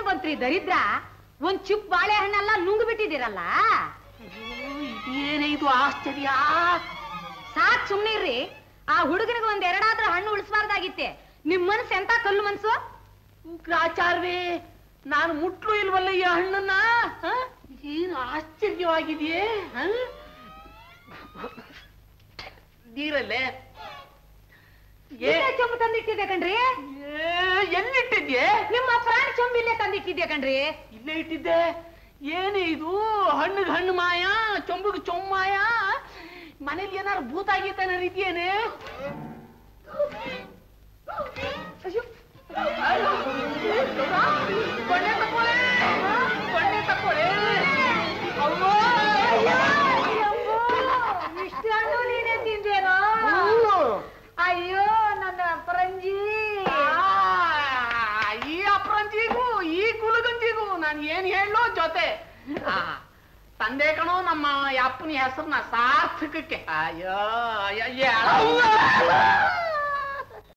ಬಂತ್ರಿ ದರಿದ್ರ ಒಂದ್ ಚಿಪ್ ಬಾಳೆಹಣ್ಣೆಲ್ಲ ನುಂಗ್ ಬಿಟ್ಟಿದ್ದೀರಲ್ಲ. ಇದೇನೇ ಇದು ಆಶ್ಚರ್ಯ. ಸಾಕ್ ಸುಮ್ನಿರ್ರಿ. ಆ ಹುಡುಗನಿಗೆ ಒಂದ್ ಎರಡಾದ್ರೂ ಹಣ್ಣು ಉಳಿಸಬಾರ್ದಾಗಿತ್ತೆ. ನಿಮ್ ಮನ್ಸು ಎಂತ ಕಲ್ಲು ಮನ್ಸು. ಉಗ್ರಾಚಾರ್ವೇ, ನಾನು ಮುಟ್ಲು ಇಲ್ವಲ್ಲ ಈ ಹಣ್ಣನ್ನ. ಏನು ಆಶ್ಚರ್ಯವಾಗಿದೆಯೇ. ನೀರಲ್ಲೇ ಚೊಂಬು ತಂದಿಟ್ಟಿದ್ದೆ ಕಣ್ರಿ. ಎಲ್ಲಿಟ್ಟಿದ್ಯೆ? ನಿಮ್ಮ ಪ್ರಾಣಿ ಚೊಂಬು ಇಲ್ಲೇ ತಂದಿಟ್ಟಿದ್ದೆ ಕಣ್ರಿ. ಇಲ್ಲೇ ಇಟ್ಟಿದ್ದೆ. ಏನೇ ಇದು, ಹಣ್ಣಿಗೆ ಹಣ್ಣು ಮಾಯ, ಚೊಂಬಿಗೆ ಚೊಂಬು ಮಾಯ. ಮನೇಲಿ ಏನಾರು ಭೂತ ಆಗೀತಾನ ರೀತಿಯೇನೆ. ಕೊನೆ ತಕ್ಕೊಳ್ಳೆ, ಕೊನೆ ತಕ್ಕೊಳ್ಳೆ. ಇಷ್ಟು ಹಣ್ಣು ನೀನೇ ತಿಂದೇನೋ? ಅಯ್ಯೋ ನನ್ನ ಅಪರಂಜಿ. ಈ ಅಪರಂಜಿಗೂ ಈ ಕುಲಗಂಜಿಗೂ ನಾನು ಏನ್ ಹೇಳೋ ಜೊತೆ. ತಂದೆ ಕಣೋ ನಮ್ಮ ಅಪ್ಪನ ಹೆಸರನ್ನ ಸಾರ್ಥಕಕ್ಕೆ. ಅಯ್ಯೋ ಅಯ್ಯ